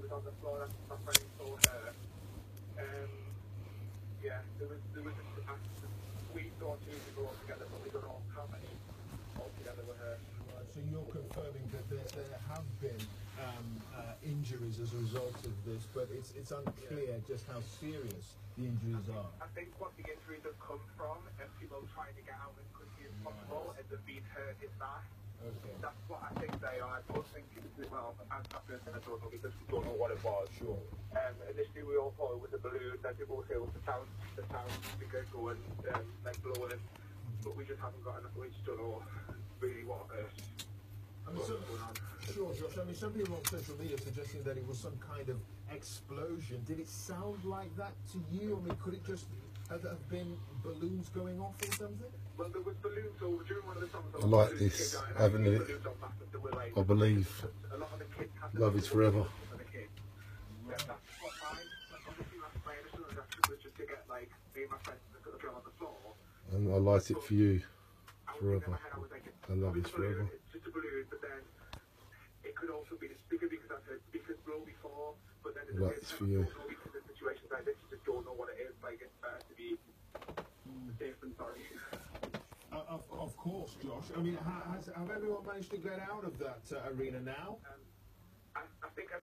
was on the floor. That's my friend saw her. Yeah, there was we saw two people altogether, but we don't know how many altogether were hurt. Right, so you're confirming that there have been injuries as a result of this, but it's unclear just how serious the injuries are. I think what the injuries have come from is people trying to get out as quickly as possible and they've been hurt in that. Okay. That's what I think they are. I don't think well, I don't know because we don't know what it was. Sure. Initially we all thought it was a balloon, then people say it was the town speaker going like blowing it, but we just haven't got enough. We just don't know really what what's going on. Sure, Josh. I mean, some people on social media suggesting that it was some kind of explosion. Did it sound like that to you? I mean, could it just have been balloons going off or something? Well, there was balloons over during one of the songs. I like this avenue. I believe love is forever. And I light it for you forever. And love is forever. It's just a balloon, but then it could also be the speaker because I've heard speakers blow before. But then I like this for you. because in situations like this, you just don't know what it is. Like it's better to be safe than sorry. Of course, Josh. I mean, have everyone managed to get out of that arena now? I think